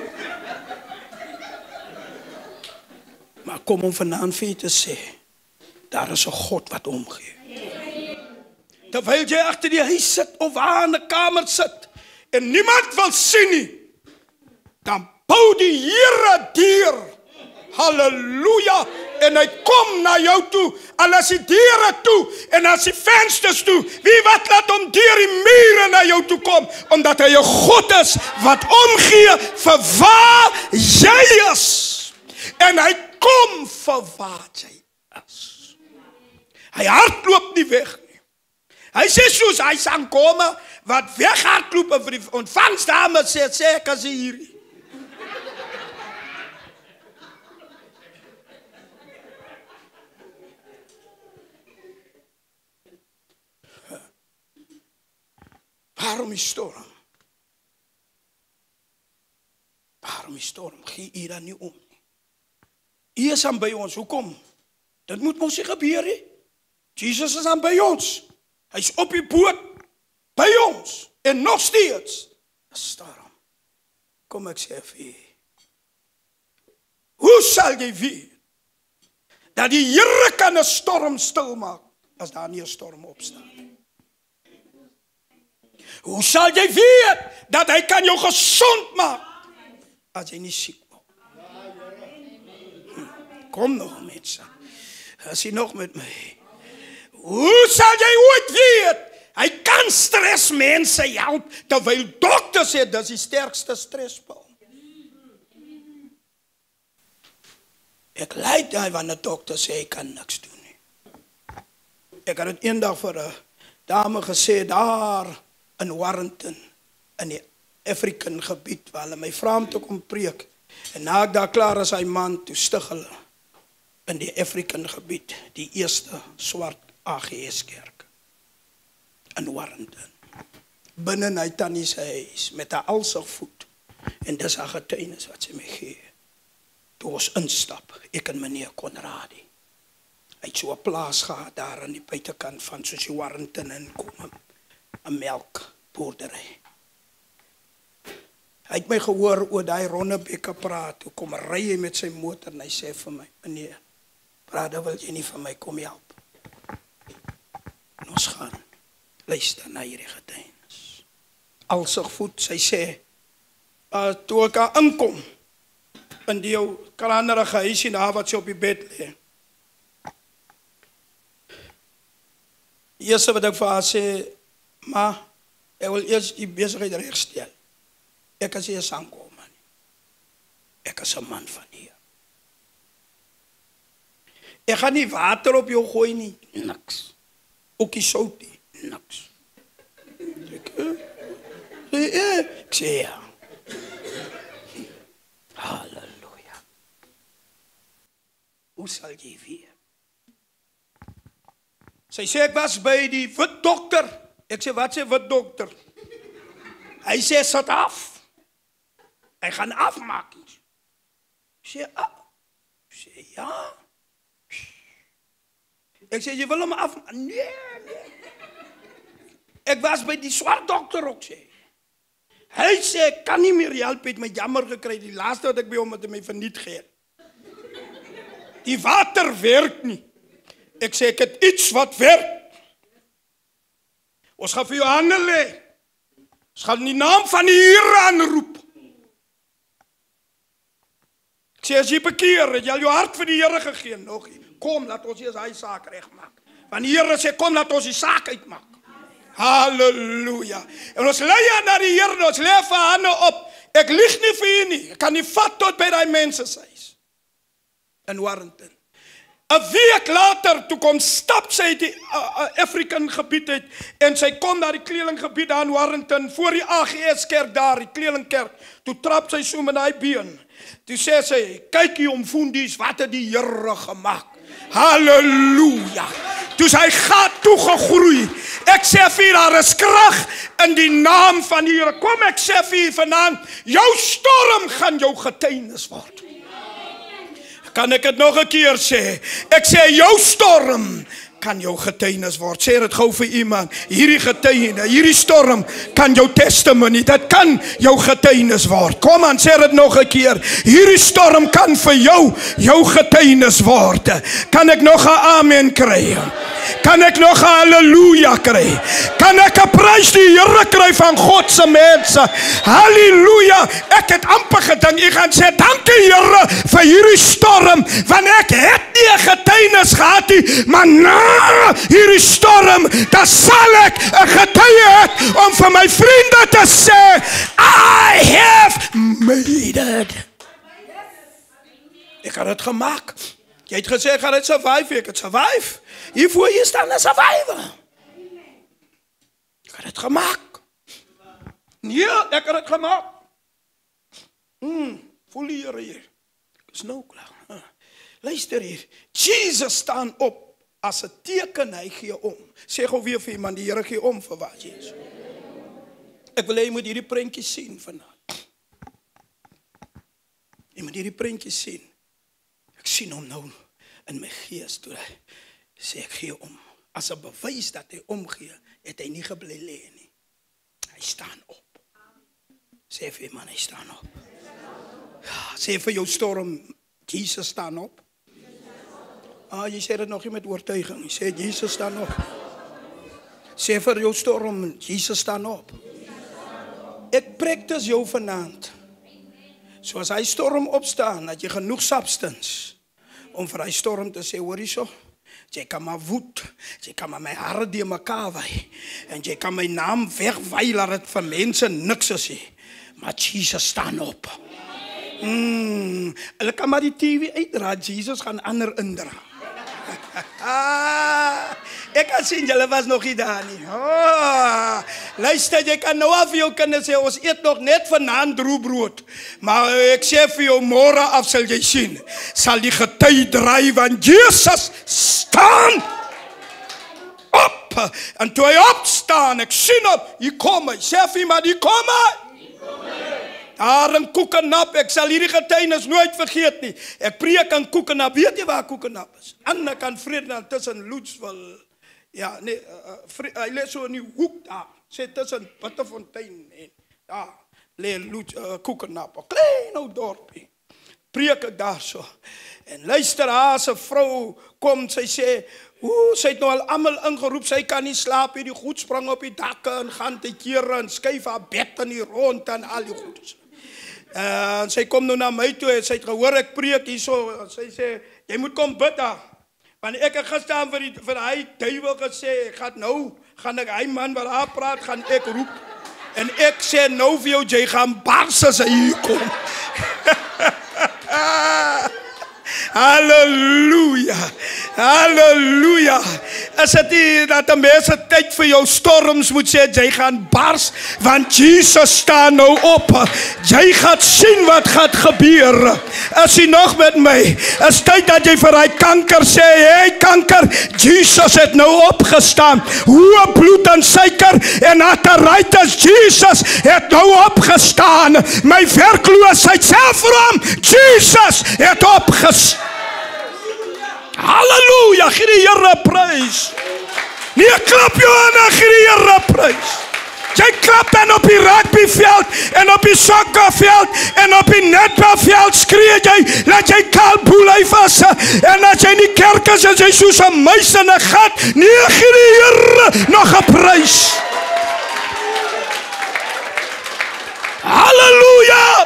Maar kom om vanaand vir jy te sê, daar is 'n God wat omgee. Terwyl jy agter die huis sit of waar in 'n kamer sit en niemand wil sien nie, dan bou die Here deur. Halleluja. En hy kom na jou toe, al is die deure toe, en as die vensters toe, wie wat laat hom deur die mure na jou toe kom, omdat hy 'n God is, wat omgee vir waar jy is, en hy kom vir waar jy is. Hy hardloop nie weg nie. Hy sê soos hy sankome, wat weghardloop en vir die ontvangsdame sê, sê ek as hier. Waarom die storm? Waarom die storm? Gee u dan nie om nie. U is aan by ons, hoekom? Dit moet mos nie gebeur nie. Jesus is aan by ons. Hy's op die boot, by ons, en nog steeds. 'n Storm. Kom ek sê vir u. Hoe sal jy weet, dat die Here kan 'n storm stilmaak, as daar nie 'n storm opstaan? Hoe sal jy weet, dat hy kan jou gesond maak, as jy nie siek word? Hm. Kom nog mense, as jy nog met my. Hoe sal jy ooit weet, hy kan stres mense help, terwyl dokters sê, dis die sterkste stresspil. Ek lyk daai wanneer dokter sê, hy kan niks doen nie. Ek het het eendag vir 'n dame gesê, daar in Warrington, in die African gebied, waar hulle my vra om te kom preek, en na ek daar klaar as hy man, toe stig hulle, in die African gebied, die eerste swart A G S kerk, in Warrington, binnen hy tannie sy huis, met haar alsig voet, en dis haar getuienis wat sy my gee, toe ons instap, ek en meneer Konradi, hy het so 'n plaas gehad, daar aan die buitekant van, soos die Warrington inkom, 'n melkboerdery. Hy het my gehoor oor daai Ronnebekke praat, toe kom ry hy met sy motor, en hy sê vir my, meneer, Brada, wil jy nie vir my kom help? En ons gaan, luister na hierdie getuienis. Alsig voet, sy sê, uh, toe ek daar inkom, in die jou kranerige huisie daar, wat sy op die bed lê. Die eerste wat ek vir haar sê, maar, ek wil eers die besigheid rechtstel. Ek is hier saamkom, man. Ek is 'n man van hier. Ek gaan nie water op jou gooi nie, niks. Ook die sout nie, niks. Ek, eh, ek sê ja. Halleluja. Hoe sal jy weet? Sy sê, ek was by die wit dokter. Ek sê, wat sê wit dokter? Hy sê, sit af. Hy gaan afmaak. Ek sê, ah. Ek sê, ja. Ek sê, jy wil hom afmaak? Nee, nee. Ek was by die swart dokter ook, sê. Hy sê, ek kan nie meer help, het my jammer gekry, die laaste wat ek by hom het my verniet gee. Die water werk nie. Ek sê, ek het iets wat werk. Ons gaan vir jou hande lê. Ons gaan die naam van die Here aanroep. Ek sê, as jy bekeer, het jy al jou hart vir die Here gegee, nog nie. Kom, laat ons eers hy saak regmaak. Want die Here sê, kom, laat ons die saak uitmaak. Halleluja. En ons lê na die Here, ons lê vir hande op. Ek lieg nie vir u nie. Ek kan nie vat tot by die mense se huis. In Warrenton. Een week later, toe kom stap sy die uh, uh, African gebied uit, en sy kom naar die kledinggebied aan Warrenton, voor die A G S kerk daar, die kledingkerk, toe trap sy so met die been. Toe sê sy, kyk hier om voendies, wat het die Here gemaakt. Halleluja. Toe sy gat toegegroei. Ek sê vir daar is krag in die naam van die Here. Kom, ek sê vir vanaand, jou storm gaan jou getuienis word. Kan ek het nog een keer sê? Ek sê, jou storm kan jou getuienis word. Sê dit gou vir iemand. Hierdie getuienis, hierdie storm kan jou testimony, dit kan jou getuienis word. Kom aan, sê dit nog een keer. Hierdie storm kan vir jou, jou getuienis word. Kan ek nog een amen kry? Kan ek nog een halleluja kry? Kan ek een prys die Here kry van Godse mense? Halleluja. Ek het amper gedink, ek gaan sê, dankie Here vir hierdie storm, want ek het nie een getuienis gehad nie, maar na hierdie storm, dan sal ek een getuie het om vir my vriende te sê, I have made it. Ek het het gemaakt. Jy het gesê, ek gaan het survive, ek het survive. Hier voor je staan een survivor. Ek het het gemaakt. Nee, ek het het gemaakt. Hmm, voel die Here hier. Ek is nou klaar. Luister hier. Jesus staan op as 'n teken, hy gee om. Sê gou weer vir iemand, die Here gee om vir wat Jesus. Ek wil hê jy moet hierdie prentjie sien vanaand. Jy moet hierdie prentjie sien. Ek sien hom nou in my gees toe hy sê ek gee om. As 'n bewys dat hy omgee, het hy nie gebly lê nie. Hy staan op. Sê vir iemand, hy staan op. Ja, sê vir jou storm, Jesus staan op. Ah, jy sê dit nog nie met oortuiging. Jy sê, Jesus staan op. Sê vir jou storm, Jesus staan op. Ek practice jou vanaand. Soos hy storm opstaan, dat jy genoeg substance, om vir hy storm te sê, hoor jy so? Jy kan maar woed, jy kan maar my hare die mekaar waai, en jy kan my naam wegwaai, laat het vir mense niks sê. Maar Jesus staan op. Mm, hulle kan maar die T V uitdra, Jesus gaan ander indra. Ek kan sien, julle was nog nie daar nie. Oh, luister, jy kan nou af vir jou kinders sê, ons eet nog net vanaand droebrood. Maar ek sê vir jou, môre af sal jy sien, sal die gety draai, want Jesus staan op. En toe hy opstaan, ek sien op, hier kom hy, sê vir my, hier kom hy. Daar in Koekenap, ek sal hierdie getuienis nooit vergeet nie. Ek preek in Koekenap, weet jy waar Koekenap is? Aan die kant Vredenal, tussen Loetsville. Ja, nee, uh, hy lê so in die hoek daar, sê tussen Bitterfontein en daar, lê Loets, uh, Koekenap, 'n klein ou dorpie. Preek ek daar so. En luister, haar se vrou kom, sy sê, oeh, sy het nou al almal ingeroep, sy kan nie slaap, die goed sprang op die dakke en gaan te kere en skuif haar bed in die rond en al die goed. En uh, sy kom nou na my toe, en sy het gehoor ek preek hier so, sy sê, jy moet kom bid daar. Want ek het gestaan vir die, vir hy duiwel gesê, ek gaan nou, gaan ek, hy man wat haar praat, gaan ek roep. En ek sê nou vir jou, jy gaan bars as hy hier kom. Halleluja, halleluja. Is het nie dat die mense tyd vir jou storms moet sê, jy gaan bars, want Jesus staan nou op. Jy gaan sien wat gaat gebeur. Is jy nog met my? Is tyd dat jy vir hy kanker sê, hey kanker, Jesus het nou opgestaan. Hoë bloed en suiker en arteritis, Jesus het nou opgestaan. My werkloosheid, self vir hom, Jesus het opgestaan. Halleluja, gee die Here prys. Nee, klap jou aan, gee die Here prys. Jy klap dan op die rugbyveld en op die sokkerveld en op die netbalveld skree jy dat jy kalboelhyf is. En as jy in die kerk is, is jy soos 'n muis in 'n gat. Nee, gee die Here nog 'n prys. Halleluja!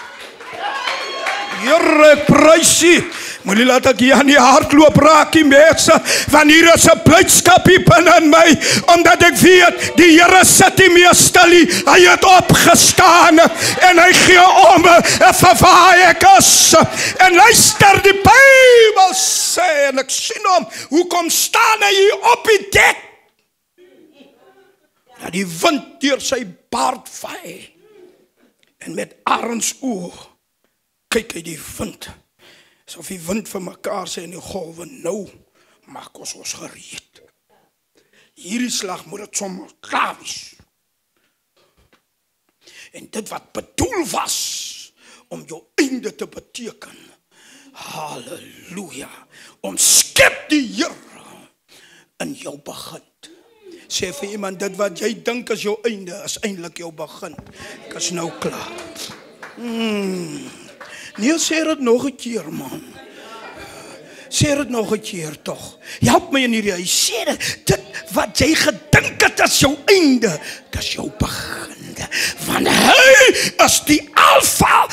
Here, ek prys U. Moenie laat ek hier aan die hardloop raak, die mense, want hier is 'n blydskap hier binne in my, omdat ek weet, die Here sit nie meer stil nie, hy het opgestaan, en hy gee om, vir waar ek is, en luister, die Bybel sê, en ek sien hom, hoekom staan hy hier op die dek? Dat die wind deur sy baard vaai, en met arendsoog, kyk hy die wind, asof die wind vir mekaar sê in die golwe, nou maak ons ons gereed. Hierdie slag moet het sommer klaar wees. En dit wat bedoel was, om jou einde te beteken, halleluja, om skep die Here in jou begin. Sê vir iemand, dit wat jy dink is jou einde, is eintlik jou begin. Ek is nou klaar. Hmm. Nee, sê dit nog 'n keer, man. Sê dit nog 'n keer, toch. Help my in hierdie, hy sê dit, dit wat jy gedink het as jou einde, dit is jou begin. Want hy is die alfa,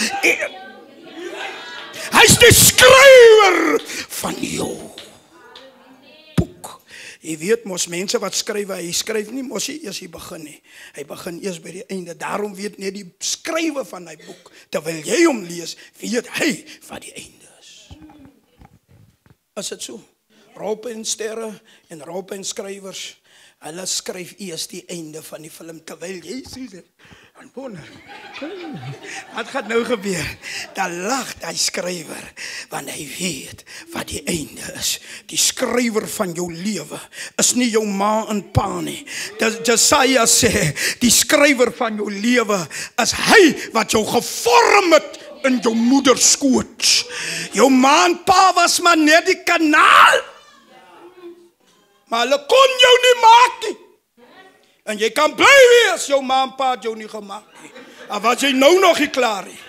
hy is die skrywer van jou boek. Jy weet mos, mense wat skryf, hy skryf nie mos nie eers die begin nie. Hy begin eers by die einde. Daarom weet net die skrywer van hy boek, terwyl jy hom lees, weet hy wat die einde is. Is dit so? Rolpensterre en rolpenskrywers, hulle skryf eers die einde van die film, terwyl jy sê dit. En wonder, wat gaat nou gebeur? Dan lag die skrywer, want hy weet wat die einde is. Die skrywer van jou lewe is nie jou ma en pa nie. Jesaja sê, die skrywer van jou lewe is hy wat jou gevorm het in jou moederskoot. Jou ma en pa was maar net die kanaal, maar hulle kon jou nie maak nie. En jy kan bly wees, jou ma en pa het jou nie gemaak nie. En was jy nou nog nie klaar nie?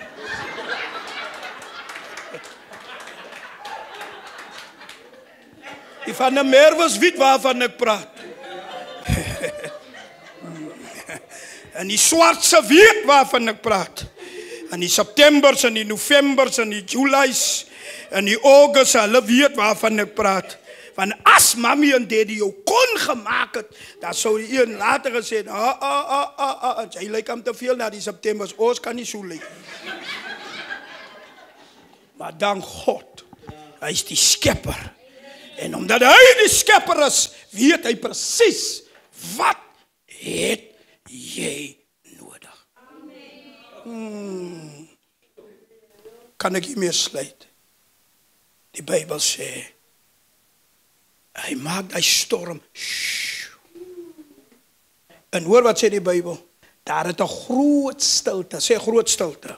Die van die Merwes weet waarvan ek praat. En die Swartse weet waarvan ek praat. En die Septembers, en die Novembers, en die Julies, en die August, hulle weet waarvan ek praat. Want as mami en daddy jou kon gemaak het, dan sou die een later gesê, ah, ah, ah, ah, ah, jy lyk am te veel na die Septembers, ons kan nie so lyk. Maar dank God, hy is die skepper. En omdat hy die skepper is, weet hy precies, wat het jy nodig. Hmm. Kan ek hiermee sluit? Die Bybel sê, hy maak die storm. En hoor wat sê die Bybel? Daar het 'n groot stilte. Sê groot stilte.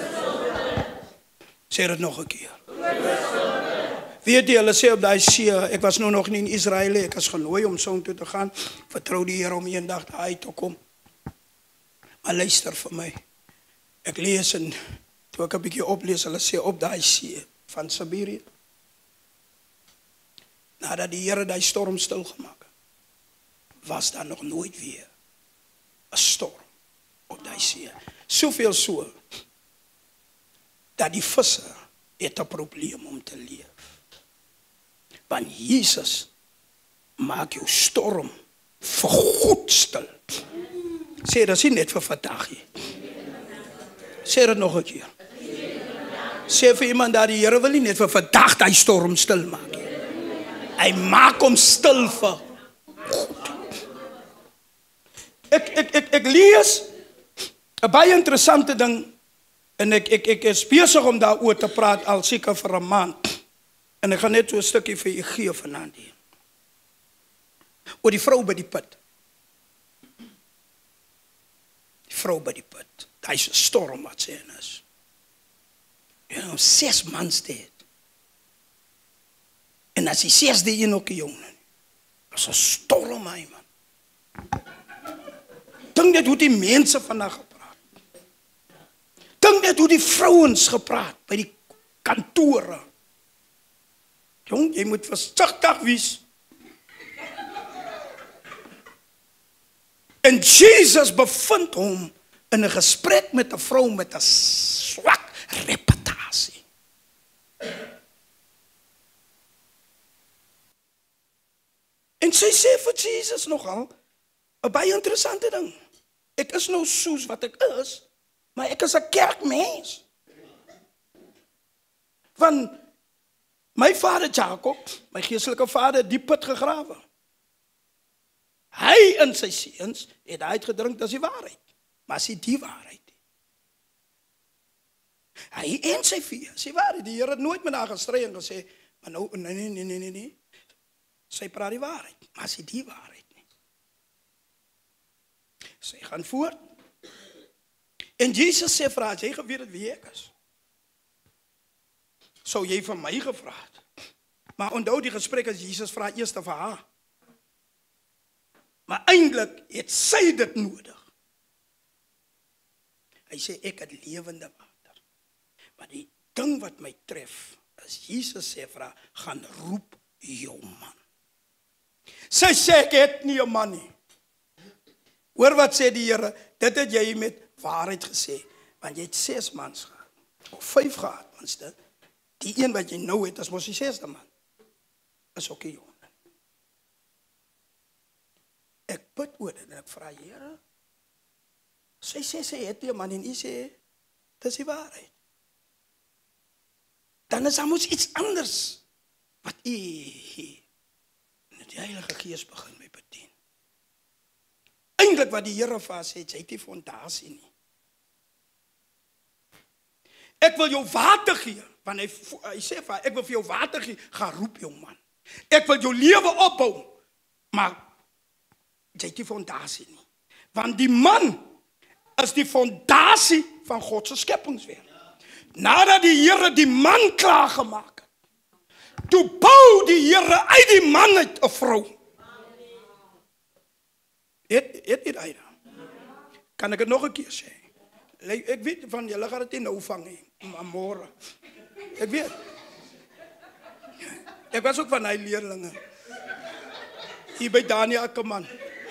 Sê dit nog 'n keer. Weet jy, hulle sê op die see, ek was nou nog nie in Israel, ek is genooi om so toe te gaan. Vertrou die Here om eendag daar te kom. Maar luister vir my. Ek lees en toe ek 'n bietjie oplees, hulle sê op die see van Siberië, nadat die Here die storm stilgemaak het, was daar nog nooit weer 'n storm op die see. Soveel so, dat die visse het 'n probleem om te leef. Want Jesus maak jou storm vir goed stil. Sê dit nie net vir vandag nie. Sê dit nog 'n keer. Sê vir iemand dat die Here wil nie net vir vandag die storm stil maak nie. Hy maak hom stil vir goed. Ek, ek, ek, ek lees 'n baie interessante ding, en ek, ek, ek is besig om daaroor te praat al seker vir 'n maand. En ek gaan net so 'n stukkie vir u gee vanaand hier. Oor die vrou by die put. Die vrou by die put. Daar is 'n storm wat sy in is. You know, ses maande dit. En as die sesde een ook jong. Dit is 'n storm, my man. Dink net hoe die mense vandag gepraat. Dink net hoe die vrouens gepraat by die kantore. Jong, jy moet versigtig wees. En Jesus bevind hom in 'n gesprek met 'n vrou met 'n swak reputasie. En sy sê vir Jesus nogal 'n baie interessante ding. Ek is nou soos wat ek is, maar ek is 'n kerkmens. Want my vader Jacob, my geestelike vader, die put gegrawe. Hy en sy seuns het uitgedrink, dis die waarheid. Maar as dit die waarheid nie. Hy en sy vee, sy waarheid, die Here het nooit met haar gestry en gesê, maar nou, nee, nee, nee, nee, nee, nee. Sy praat die waarheid, maar as dit die waarheid nie. Sy gaan voort. En Jesus sê vir haar, jy geweet het wie ek is. Sou jy van my gevra het. Maar onthou die gesprek as Jesus vra eers vir haar. Maar eintlik het sy dit nodig. Hy sê ek het lewende water. Maar die ding wat my tref, is Jesus sê vir haar, gaan roep jou man. Sy sê ek het nie 'n man nie. Hoor wat sê die Here, dit het jy met waarheid gesê, want jy het ses mans gehad, of vyf gehad, minste. Die een wat jy nou het, is mos die sesde man. Is ook nie jou. Ek bid oor dit en ek vra Here. Sy sê sy het nie 'n man en u sê dis die waarheid. Dan is daar mos iets anders wat u met die Heilige Gees begin my bedien. Eintlik wat die Here vir haar sê, jy het nie fondasie nie. Ek wil jou water gee, want hy, hy sê vir haar, ek wil vir jou water gee, gaan roep jou man. Ek wil jou lewe opbou, maar jy het die fondasie nie. Want die man is die fondasie van God se skepingswerk. Nadat die Here die man klaar gemaak het, toe bou die Here uit die man uit 'n vrou. Het het dit uit. Kan ek dit nog 'n keer sê? Ek weet van julle gaan dit nie nou vang nie, maar môre. Ek weet. Ek was ook van hy leerlinge. Hier by Daniel Ackerman.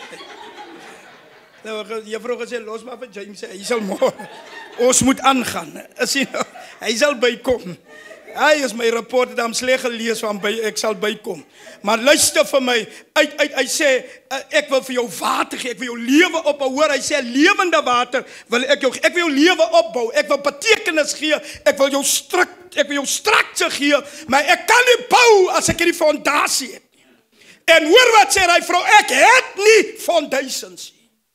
Nou, juffrou gesê, los maar vir James, hy sal môre. Ons moet aangaan. Is hy nou, hy sal bykom. Hy is my rapport, het hom sleg gelees van by, ek sal bykom. Maar luister vir my, uit, uit, hy sê, ek wil vir jou water gee, ek wil jou lewe opbou. Hoor, hy sê, lewende water, wil ek jou, ek wil jou lewe opbou, ek wil betekenis gee, ek wil jou strak, ek wil jou struktuur gee, maar ek kan nie bou as ek nie fondasie het. En hoor wat sê hy vrou, ek het nie foundations.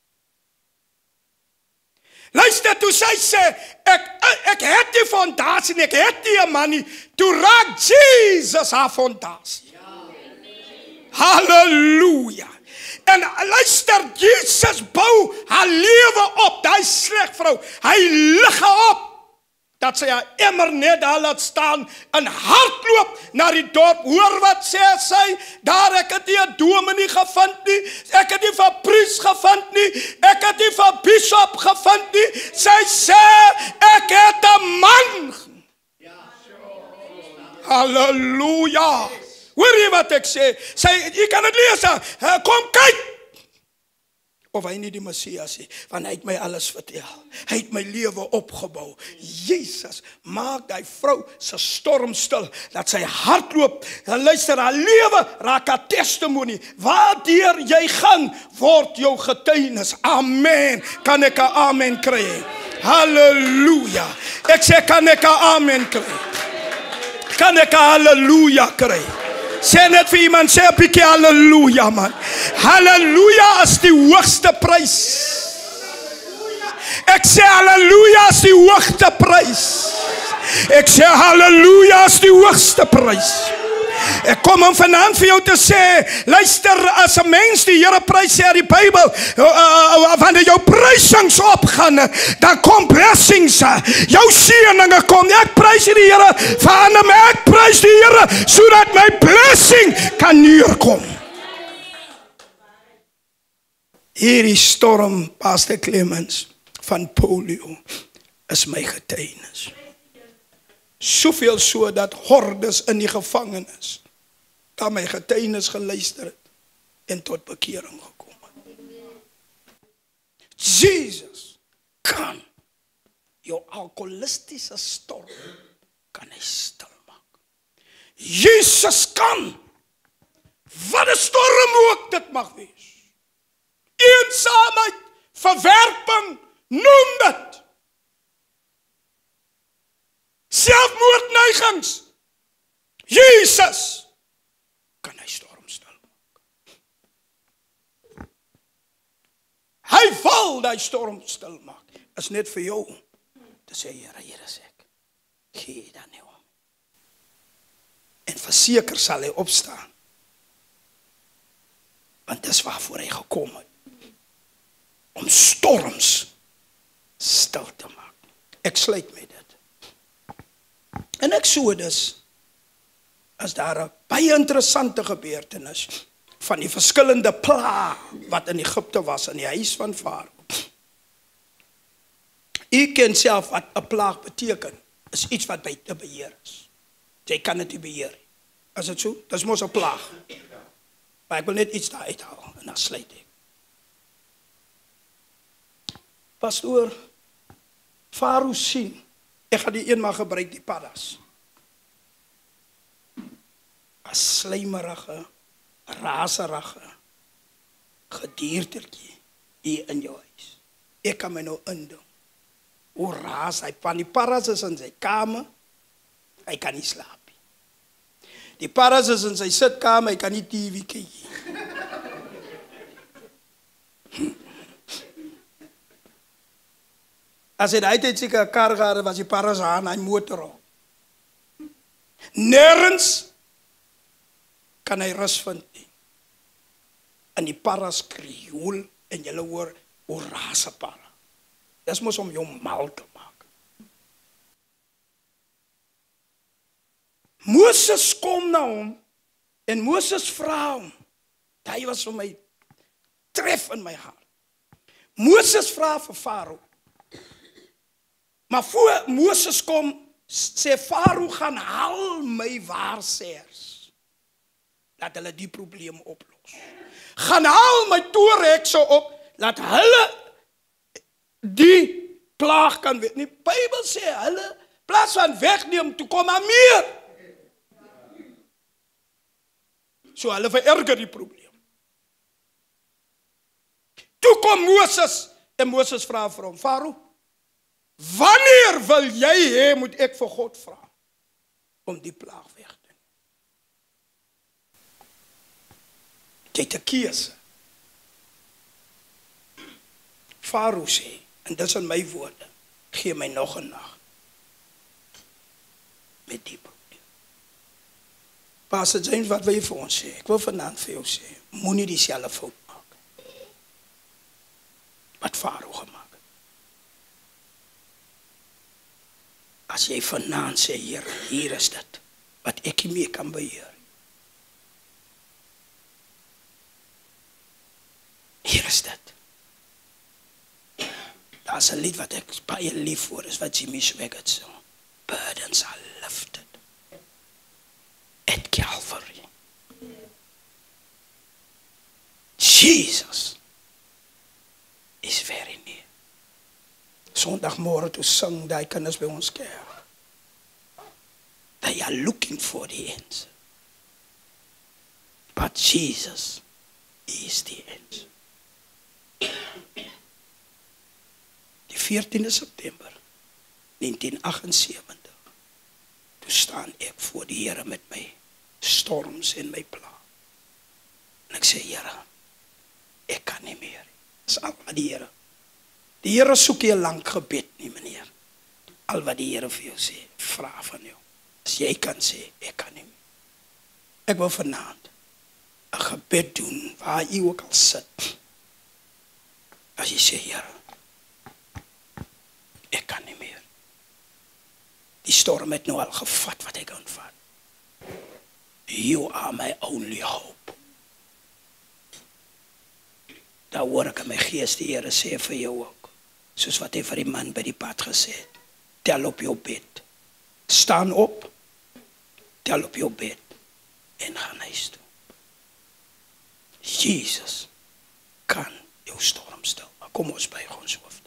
Luister, toe sy sê, ek, ek het die fondasie nie, ek het nie 'n man nie, toe raak Jesus haar fondasie. Ja. Halleluja. En luister, Jesus bou haar lewe op, die sleg vrou, hy lig haar op, dat sy haar emmer net daar laat staan, en hardloop na die dorp. Hoor wat sê sy, daar ek het nie 'n dominee gevind nie, ek het nie vir priest gevind nie, ek het nie vir bishop gevind nie, sy sê, ek het 'n man. Halleluja. Hoor jy wat ek sê? Sy, jy kan het lees, kom kyk, of hy nie die Messias is, want hy het my alles vertel. Hy het my lewe opgebou. Jesus maak die vrou se storm stil, dat sy hardloop, en luister, haar lewe raak 'n testimonie. Waardeur jy gaan, word jou getuienis. Amen. Kan ek 'n amen kry? Halleluja. Ek sê, kan ek 'n amen kry? Kan ek 'n halleluja kry? Sê net vir iemand, sê 'n bietjie halleluja man. Halleluja is die hoogste prys. Ek sê halleluja is die hoogste prys. Ek sê halleluja is die hoogste prys. Ek kom om vanaand vir jou te sê, luister, as 'n mens die Here prys sê uit die Bybel, uh, uh, wanneer jou prysings opgaan, dan kom blessings, jou seëninge kom. Ek prys die Here vir ander, maar ek prys die Here sodat my blessing kan neerkom. Hierdie storm, Pastor Clemens, van polio, is my getuienis. Soveel so dat hordes in die gevangenis na my getuienis geluister het en tot bekering gekom het. Jesus kan jou alkoholistiese storm kan hy stil maak. Jesus kan, wat 'n storm ook dit mag wees, eensaamheid, verwerping, noem dit. Selfmoordneigings. Jesus kan hy storm stil maak. Hy wil die storm stil maak. Is net vir jou te sê, Here, hier is ek. Gee dan nie om. En verseker sal hy opstaan. Want dis waarvoor hy gekom het. Om storms stil te maak. Ek sluit met dit. In Exodus is daar 'n baie interessante gebeurtenis van die verskillende plaag wat in Egipte was, in die huis van Farao. U ken self wat 'n plaag beteken. Is iets wat buite beheer is. Jy kan dit nie beheer. Is dit so? Dis mos 'n plaag. Maar ek wil net iets daar uithaal en dan sluit ek. Pastoor, Farao sien, ek gaan die eenmaal gebruik, die paddas. As slijmerige, raserige gediertertjie hier in jou huis. Ek kan my nou indink. Hoe raas hy, van die paddas is in sy kamer, hy kan nie slaap nie. Die paddas is in sy sitkamer, hy kan nie T V kyk nie. As hy die tyd seker 'n kar gehad, was die paddas aan hy motor op. Nergens kan hy rus vind nie. En die paddas krioel en julle hoor hoe raas 'n padda. Dis mos om jou mal te maak. Moses kom na hom en Moses vra hom. Hy was vir my tref in my hart. Moses vra vir Farao. Maar voor Moses kom, sê Farao gaan haal my waarsêers. Laat hulle die probleem oplos. Gaan haal my toerhekse op, laat hulle die plaag kan weet. Die Bybel sê hulle, plaas van wegneem, toe kom maar meer. So hulle vererger die probleem. Toe kom Moses, en Moses vra vir hom, Farao, wanneer wil jy hê moet ek vir God vra om die plaag weg te neem? Jy het 'n keuse. Farao sê, en dit is in my woorde, gee my nog 'n nag met die probleem. Pastor James, wat wil jy vir ons sê? Ek wil vanaand vir jou sê, moenie dieselfde fout maak wat Farao gemaak. As jy vanaand sê, Here, hier is dit, wat ek nie meer kan beheer. Hier is dit. Daar is 'n lied wat ek baie lief voor is, wat Jimmy Swaggart sing. Burdens are lifted at Calvary. Jesus is very near. Sondagmôre toe sing die kinders by ons kerk. They are looking for the answer. But Jesus is the answer. Die veertiende September negentien agsensewentig. Toe staan ek voor die Here met my storms en my pla. En ek sê, Here, ek kan nie meer. Dis al wat die Here. Die Here soek jy lank gebed nie, meneer. Al wat die Here vir jou sê, vra van jou. As jy kan sê, ek kan nie meer. Ek wil vanaand 'n gebed doen, waar jy ook al sit. As jy sê, Here, ek kan nie meer. Die storm het nou al gevat wat ek kan vat. You are my only hope. Daar hoor ek in my gees die Here sê vir jou ook. Soos wat hy vir die man by die pad gesê het. Tel op jou bed. Staan op. Tel op jou bed. En gaan huis toe. Jesus kan jou storm stil. Maar kom ons buig ons hoofd.